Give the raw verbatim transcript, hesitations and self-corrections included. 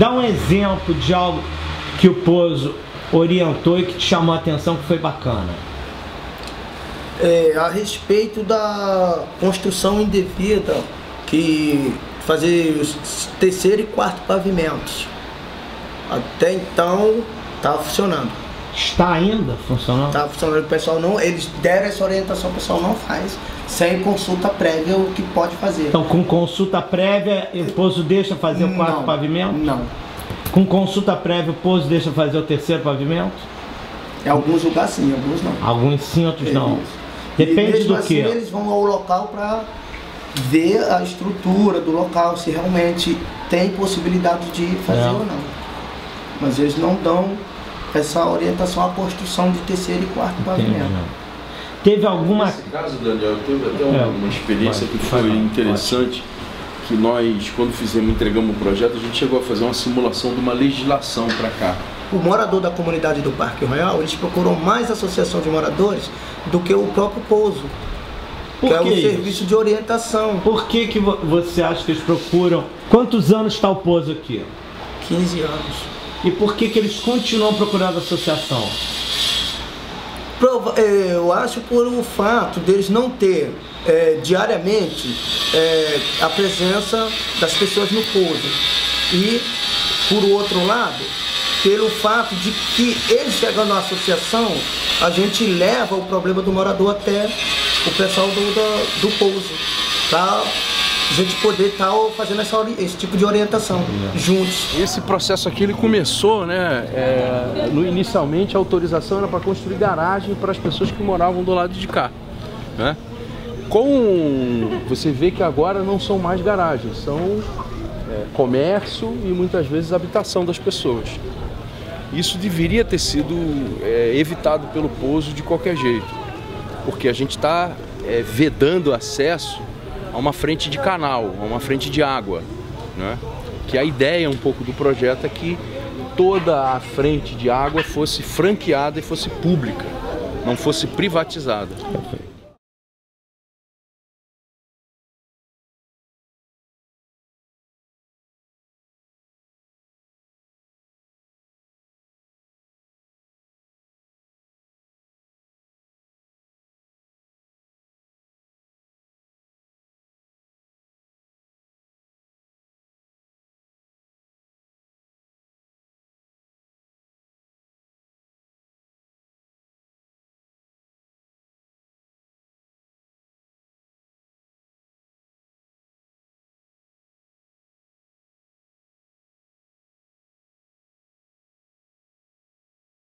Dá um exemplo de algo que o Pouso orientou e que te chamou a atenção, que foi bacana. É, a respeito da construção indevida, que fazer os terceiro e quarto pavimentos. Até então estava funcionando. Está ainda funcionando? Está funcionando. O pessoal não, eles deram essa orientação, o pessoal não faz sem consulta prévia o que pode fazer. Então, com consulta prévia, o Pouso deixa fazer o quarto não, pavimento? Não. Com consulta prévia, o Pouso deixa fazer o terceiro pavimento? Em alguns lugares sim, alguns não. Alguns sim, outros é não. Isso. Depende e do assim, que? Eles vão ao local para ver a estrutura do local, se realmente tem possibilidade de fazer é. ou não. Mas eles não dão essa orientação à construção de terceiro e quarto pavimento. Teve alguma... Nesse caso, Daniel, teve até uma, é. uma experiência vai, que foi vai, interessante, vai. que nós, quando fizemos, entregamos o projeto, a gente chegou a fazer uma simulação de uma legislação para cá. O morador da comunidade do Parque Royal, eles procuram mais a associação de moradores do que o próprio Pouso, que, que é um isso? serviço de orientação. Por que que você acha que eles procuram? Quantos anos está o Pouso aqui? quinze anos. E por que que eles continuam procurando a associação? Eu acho por o fato deles não ter é, diariamente é, a presença das pessoas no Pouso. E, por outro lado, pelo fato de que eles chegando na associação, a gente leva o problema do morador até o pessoal do, do, do Pouso, tá? A gente poder estar tá fazendo essa, esse tipo de orientação é. juntos. Esse processo aqui ele começou, né? É, no, inicialmente a autorização era para construir garagem para as pessoas que moravam do lado de cá, né? Com você vê que agora não são mais garagens, são é, comércio e muitas vezes habitação das pessoas. Isso deveria ter sido é, evitado pelo Pouso de qualquer jeito, porque a gente está é, vedando acesso a uma frente de canal, a uma frente de água, né? Que a ideia um pouco do projeto é que toda a frente de água fosse franqueada e fosse pública, não fosse privatizada.